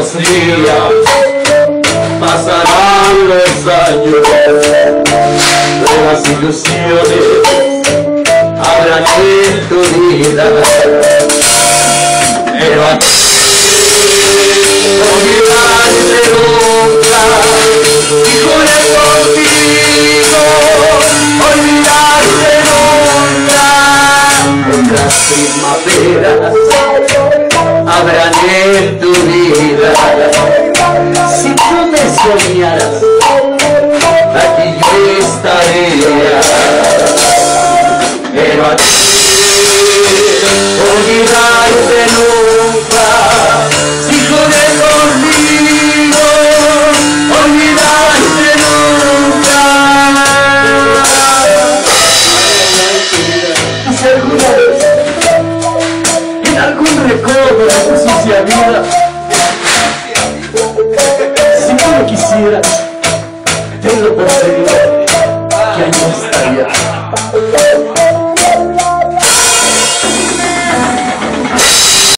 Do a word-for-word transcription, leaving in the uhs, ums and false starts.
los días, pasarán los años, pero las ilusiones habrán en tu vida. Pero a ti olvidarte nunca, y juré contigo olvidarte nunca. Otras primaveras habrán en tu vida. Si tú me soñaras, aquí yo estaría. Pero a ti olvidarte nunca, si juré contigo olvidarte nunca. Y si alguna vez en algún recodo de tu sucia vida, si tú lo quisieras, tenlo por seguro que ahí no estaría.